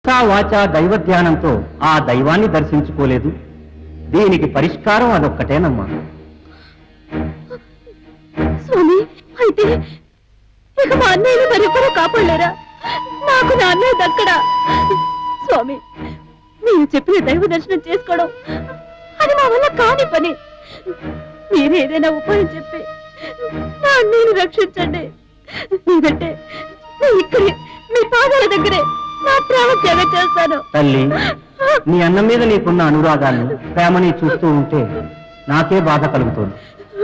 వాచా దైవ ధ్యానంతో ఆ దైవాన్ని దర్శించుకోలేదు. దీనికి పరిష్కారం అదొక్కటేనమ్మా. స్వామి, అయితే ఇక మా అన్నయ్యను మరెక్కడో కాపాడలేరా? నాకు నా అన్నయ్య దక్కడా? స్వామి, మీరు చెప్పిన దైవ దర్శనం చేసుకోవడం అది మా వల్ల కాని పని. మీరు ఏదైనా ఉపాయం చెప్పి నా అన్నయ్యను రక్షించండి. లేదంటే ఇక్కడే మీ పాదాల దగ్గరే నా ప్రాణ త్యాగం చేస్తాను. తల్లి, నీ అన్న మీద నీకున్న అనురాగాన్ని, ప్రేమని చూస్తూ ఉంటే నాకే బాధ కలుగుతుంది.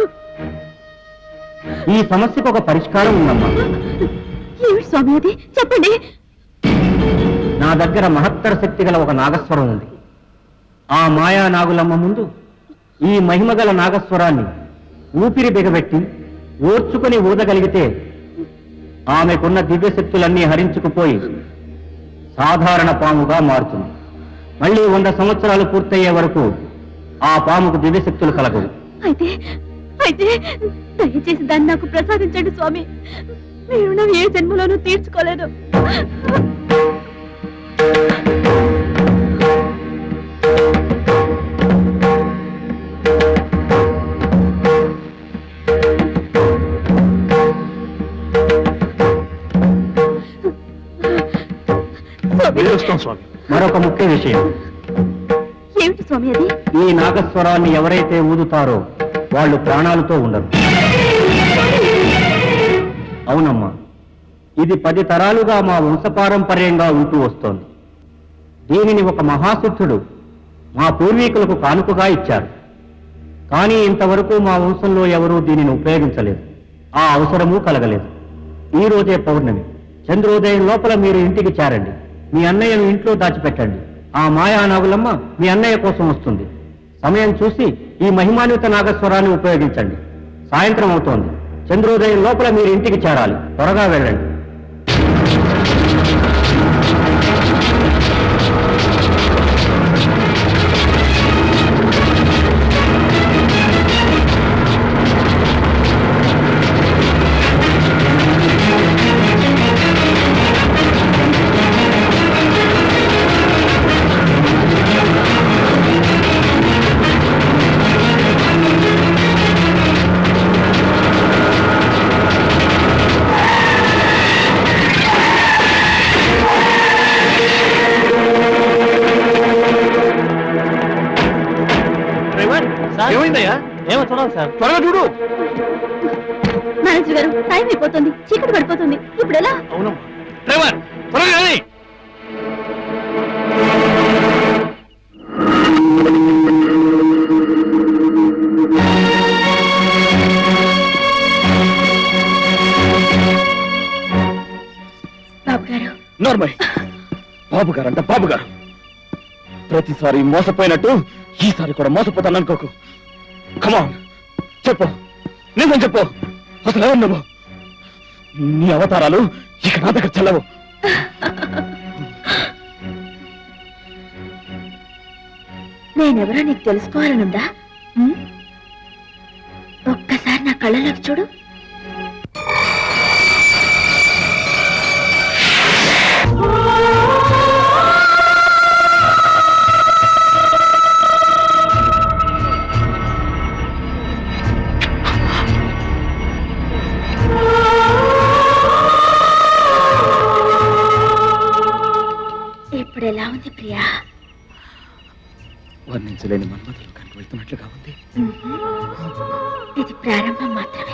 ఈ సమస్యకు ఒక పరిష్కారం ఉందమ్మా. ఏమిటి స్వామి అది? చెప్పండి. నా దగ్గర మహత్తర శక్తి గల ఒక నాగస్వరం ఉంది. ఆ మాయా నాగులమ్మ ముందు ఈ మహిమగల నాగస్వరాన్ని ఊపిరి బిగబెట్టి ఓర్చుకుని ఊదగలిగితే ఆమెకున్న దివ్యశక్తులన్నీ హరించుకుపోయి సాధారణ పాముగా మారుతుంది. మళ్ళీ 100 సంవత్సరాలు పూర్తయ్యే వరకు ఆ పాముకు దివ్యశక్తులు కలగవు. అయితే అయితే దయచేసి దాన్ని నాకు ప్రసాదించండి స్వామి. మీరు ఏ జన్మలోనూ తీర్చుకోలేదు. మరొక ముఖ్య విషయం. ఏమిటి స్వామి అది? ఈ నాగస్వరాన్ని ఎవరైతే ఊదుతారో వాళ్ళు ప్రాణాలతో ఉండరు. అవునమ్మా, ఇది 10 తరాలుగా మా వంశపారంపర్యంగా ఉంటూ వస్తోంది. దీనిని ఒక మహాసిద్ధుడు మా పూర్వీకులకు కానుకగా ఇచ్చారు. కానీ ఇంతవరకు మా వంశంలో ఎవరూ దీనిని ఉపయోగించలేదు. ఆ అవసరమూ కలగలేదు. ఈ రోజే పౌర్ణమి. చంద్రోదయం లోపల మీరు ఇంటికి చేరండి. మీ అన్నయ్యను ఇంట్లో దాచిపెట్టండి. ఆ మాయా నాగులమ్మ మీ అన్నయ్య కోసం వస్తుంది. సమయం చూసి ఈ మహిమాన్విత నాగస్వరాన్ని ఉపయోగించండి. సాయంత్రం అవుతోంది. చంద్రోదయం లోపల మీరు ఇంటికి చేరాలి. త్వరగా వెళ్ళండి. ఏమో చూడాలి సార్, త్వరగా చూడు. మేనేజర్ గారు, టైం అయిపోతుంది, చీకటి పడిపోతుంది. ఇప్పుడు ఎలా? అవును డ్రైవర్, త్వరగా రండి. బాబు గారు. నార్మల్. బాబు గారు అంట బాబు గారు. ప్రతిసారి మోసపోయినట్టు ఈసారి కూడా మోసపోతాను అనుకోకు. కమాన్, చెప్పు, నిజం చెప్పు. అసలు ఎవరు నువ్వు? నీ అవతారాలు ఇక నా దగ్గర చెల్లవు. నేనెవరో నీకు తెలుసుకోవాలనుందా? ఒక్కసారి నా కళ్ళలోకి చూడు. ఇప్పుడు ఎలా ఉంది ప్రియా? వర్ణించలేని మన్మథులు కనుక వెళ్తున్నట్లుగా ఉంది. ఇది ప్రారంభం మాత్రమే.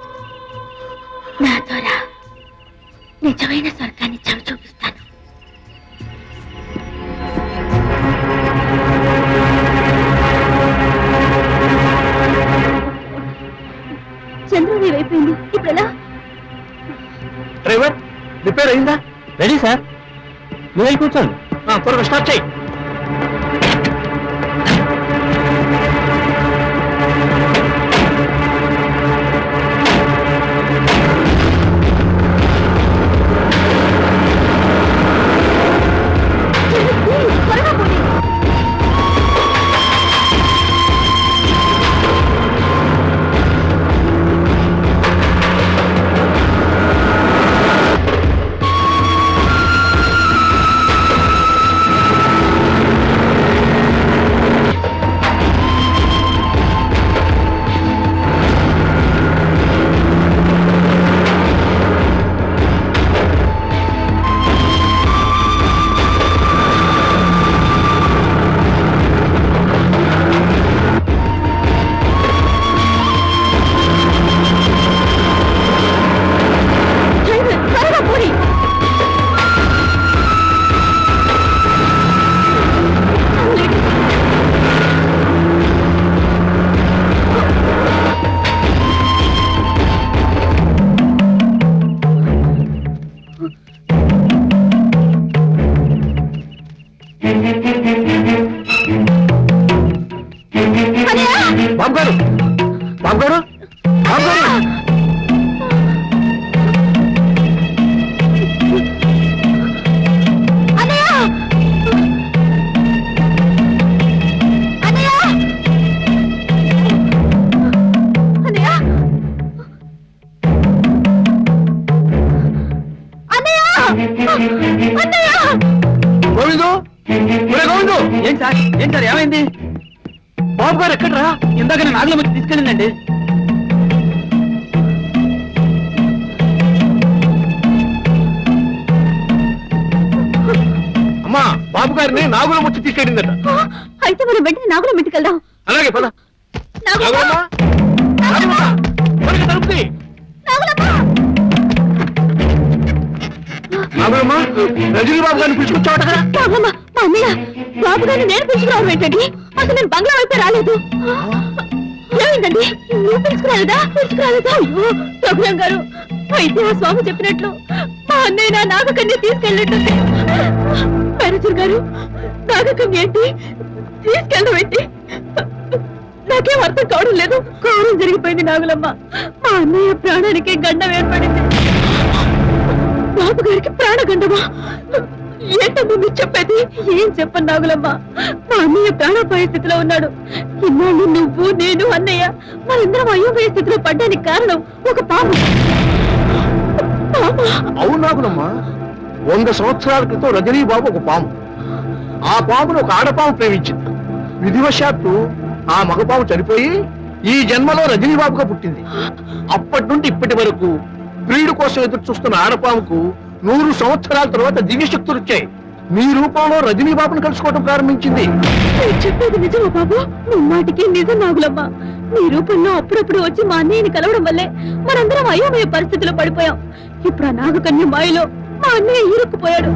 నాతో రా, నిజమైన స్వర్గాన్ని చవి చూపిస్తాను. చంద్రుడి అయిపోయింది. ఇప్పుడు ఎలా? డ్రైవర్, రిపేర్ అయిందా? రెడీ సార్, నువ్వు వెళ్ళి కూర్చోండి. త్వరగా స్టార్ట్ చేయి. ఏంటి సార్ ఏమైంది? బాబు గారు ఎక్కడరా? ఇందాక నేను నాగుల వచ్చి తీసుకెళ్ళిందండి. అమ్మా, బాబు గారిని నాగుల వచ్చి తీసుకెళ్ళిందట. అయితే మనం వెంటనే నాగుల ఇంటికి వెళ్దాం. అలాగే పద. రజనీ బాబు గారిని పిలుచుకొచ్చావట కదా? మా అన్నయ్య బాబు గారిని నేను పిలుచుకురావడం ఏంటండి? అసలు నేను బంగ్లా వైపే రాలేదు. ఏమైందండి? నువ్వు పిలుచుకురాలేదా? అయ్యో రఘురాం గారు, అయితే ఆ స్వామి చెప్పినట్లు మా అన్నయ్య నా నాగకన్య తీసుకెళ్ళినట్టుంది. మేనేజర్ గారు, నాగకన్య ఏంటి? తీసుకెళ్ళడం ఏంటి? నాకేం అర్థం కావడం లేదు. ఘోరం జరిగిపోయింది నాగులమ్మ. మా అన్నయ్య ప్రాణానికి గండం ఏర్పడింది. బాబు గారికి ప్రాణగండమా? ఏంటమ్మా మీరు చెప్పేది? ఏం చెప్పను నాగులమ్మ, మా అన్నయ్య ప్రాణాపాయ స్థితిలో ఉన్నాడు. ఇన్నాళ్ళు నువ్వు, నేను, అన్నయ్య మనందరం అయోమయ స్థితిలో పడ్డానికి కారణం ఒక పాము. అవును నాగులమ్మ, 100 సంవత్సరాల క్రితం రజనీ బాబు ఒక పాము. ఆ పామును ఒక ఆడపాము ప్రేమించింది. విధివశాత్తు ఆ మగపాము చనిపోయి ఈ జన్మలో రజనీ బాబుగా పుట్టింది. అప్పటి నుండి ఇప్పటి వరకు ప్రియుడు కోసం ఎదురు చూస్తున్న ఆడపాముకు 100 సంవత్సరాల తర్వాత దివ్యశక్తులు వచ్చాయి. మీ రూపంలో రజనీ బాబును కలుసుకోవడం ప్రారంభించింది. చెప్పేది నిజమా బాబు? ముమ్మాటికి నిజం నాగులమ్మ. మీ రూపంలో అప్పుడప్పుడు వచ్చి మా అన్నయ్యని కలవడం వల్లే మనందరం అయోమయ పరిస్థితిలో పడిపోయాం. ఇప్పుడు ఆ నాగకన్య మాయలో మా అన్నయ్య ఇరుక్కుపోయాడు.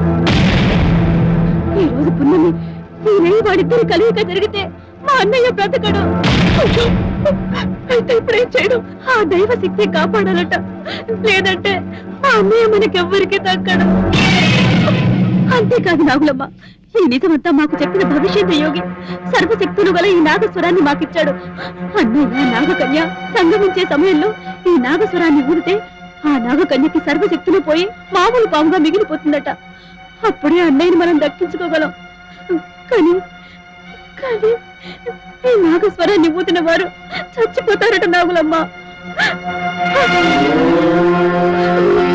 ఈ రోజు పున్నమి, ఈ రేయి వాడిద్దరు కలియక జరిగితే మా అన్నయ్య బ్రతకడు. అయితే ఇప్పుడేం చేయడం? ఆ దైవ శక్తి కాపాడాలట, లేదంటే మా అన్నయ్య మనకెవ్వరికి దక్కడు. అంతేకాదు నాగులమ్మ, ఈ నిజమంతా మాకు చెప్పిన భవిష్యత్తు యోగి సర్వశక్తులు గల ఈ నాగస్వరాన్ని మాకిచ్చాడు. అన్నయ్య నాగకన్య సంగమించే సమయంలో ఈ నాగస్వరాన్ని ఊడితే ఆ నాగకన్యకి సర్వశక్తులు పోయి మామూలు పాముగా మిగిలిపోతుందట. అప్పుడే అన్నయ్యని మనం దక్కించుకోగలం. కానీ కానీ ఈ నాగస్వరాన్ని ఊదిన వారు చచ్చిపోతారట నాగులమ్మ.